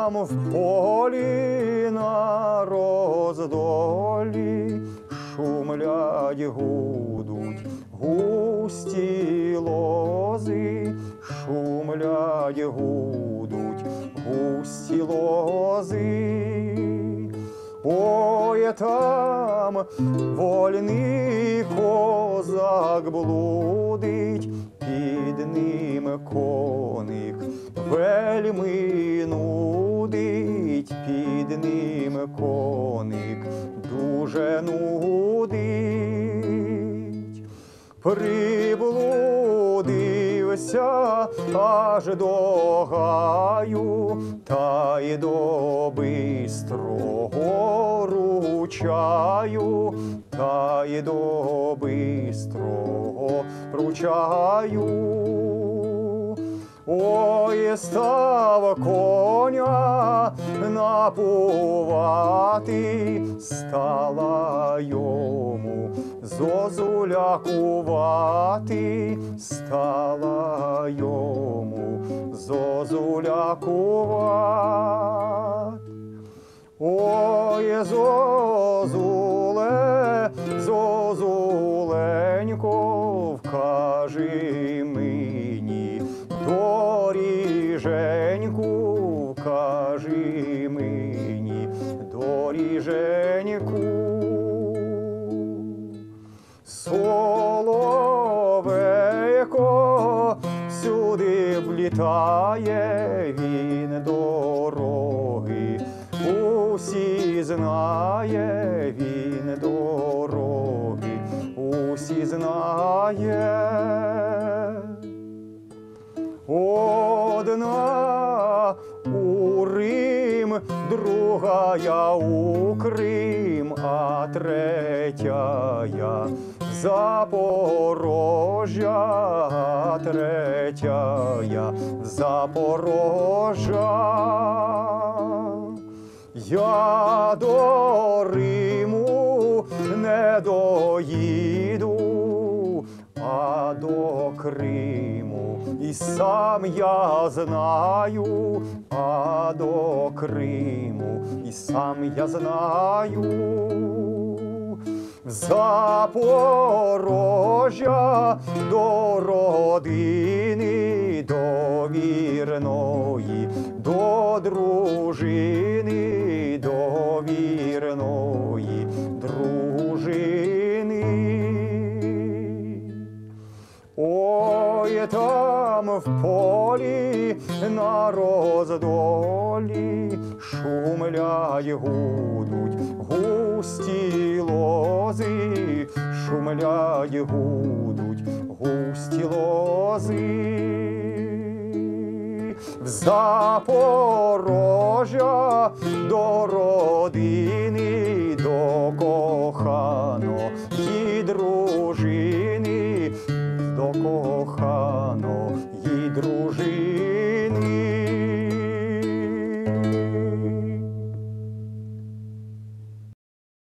там в полі на роздолі шумлять, гудуть густі лози, шумлять, гудуть густі лози. Ой, там вольний козак блудить, під ним коник вельми нудить, під ним коник дуже нудить. Приблудився аж до гаю, та й до бистрого ручаю, та й до бистрого ручаю. Ой, став коня напувати, стала йому зозуля кувати, стала йому зозуля кувати. Ой, зозуле, зозуленько, вкажи мені доріженьку, вкажи мені доріженьку. Соловейко сюди влітає, він дороги усі знає, він дороги усі знає. Одна у Рим, другая у Крим, а третяя Запорожжя, а третяя Запорожжя. Я до Риму не доїду, а до Криму і сам я знаю, а до Криму і сам я знаю. В Запорожжя до родини, до вірної, до дружини, до вірної дружини. Ой, там в полі на роздолі шумлять, гудуть густі лози, шумлять, гудуть густі лози. В Запорожжя до родини, до коханої дружини, до коханої